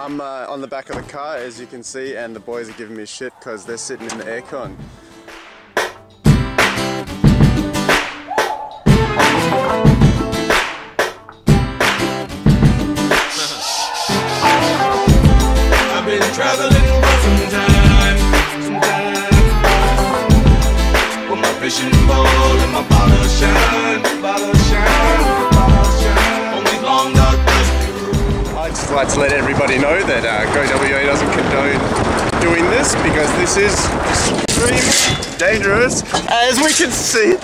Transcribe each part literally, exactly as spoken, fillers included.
I'm uh, on the back of the car, as you can see, and the boys are giving me shit because they're sitting in the aircon. I've been traveling for some time, some time. With my fishing pole and my bottle shine, bottle shine, bottle shine. On these long dark dusty roads. I'd just like to let everybody know that uh, goWA doesn't condone doing this because this is extremely dangerous, as we can see.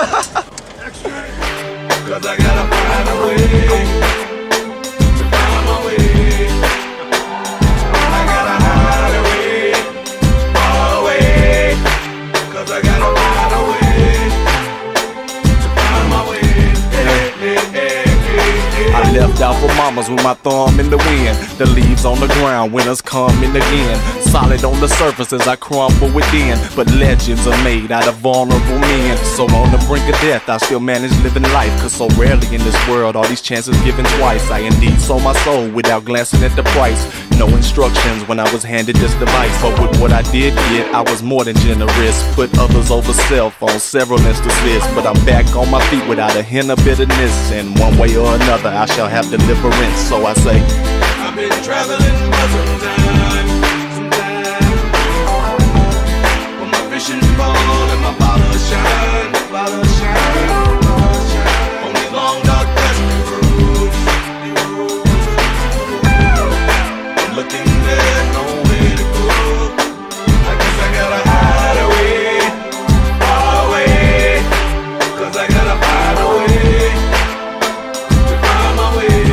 Cause I gotta find a way to find my way. I gotta hide away, far away. Cause I gotta find a way to find my way. Hey, hey, hey, hey, hey. I left out for mamas with my thumb in the wind. The leaves on the ground, winners coming again. Solid on the surface as I crumble within, but legends are made out of vulnerable men. So on the brink of death, I still manage living life, cause so rarely in this world are these chances given twice. I indeed sold my soul without glancing at the price. No instructions when I was handed this device, but with what I did get, I was more than generous. Put others over self on several instances, but I'm back on my feet without a hint of bitterness. And one way or another, I shall have deliverance. So I say, I've been traveling for some time, some time. With my fishing pole and my bottle shine, bottle shine, bottle shine. On these long dark dusty roads, I'm looking there's nowhere to go. I guess I gotta hide away, far away. Cause I gotta find a way to find my way.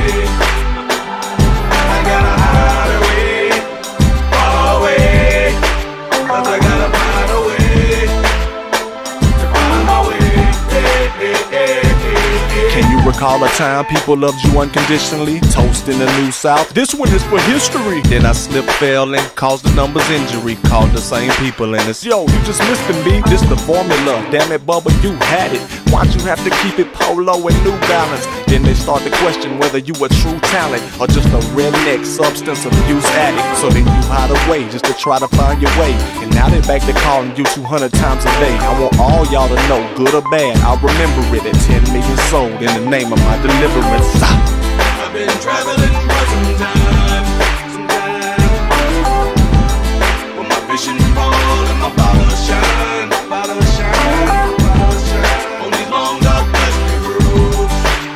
I gotta hide away, far away. Cause I gotta find a way to find my way. Hey, hey, hey, hey, hey. can you recall a time people loved you unconditionally? Toast in the New South, this one is for history. Then I slipped, fell, and caused the numbers injury. Called the same people and it's, yo, you just missed the beat. This the formula, damn it, Bubba, you had it. Why'd you have to keep it polo and New Balance? Then they start to question whether you a true talent or just a redneck substance abuse addict. So then you hide away just to try to find your way. And now they back to calling you two hundred times a day. I want all y'all to know, good or bad, I'll remember it at ten million sold in the name of my deliverance. I've been traveling for some time, some time. With my fishing pole and my bottle shine, bottle shine, bottle shine. On these long dark dusty roads,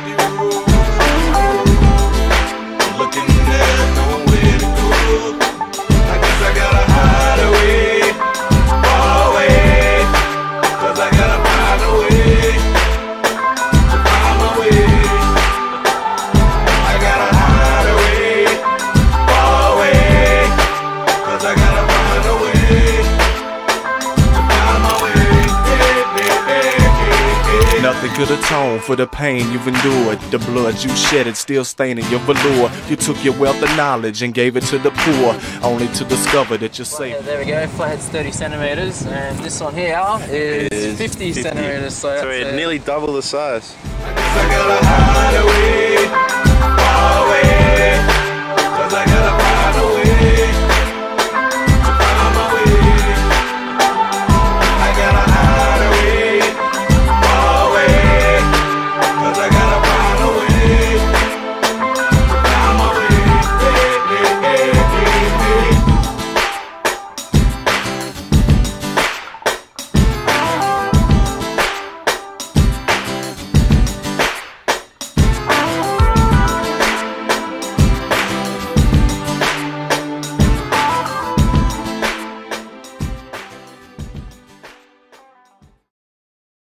I'm looking there's nowhere to go. I guess I gotta hide away, far away. Cause I gotta find a way to find my way. I gotta hide away, far away. Cause I gotta find a way to find my way. Hey, hey, hey, hey, hey. Nothing could atone for the pain you've endured. The blood you shedded still staining your velour. You took your wealth of knowledge and gave it to the poor, only to discover that you're safe. Yeah, there we go, flathead's thirty centimeters, and this one here is, is fifty, fifty centimeters. So So that's it's a, nearly double the size. I guess I gotta hide away.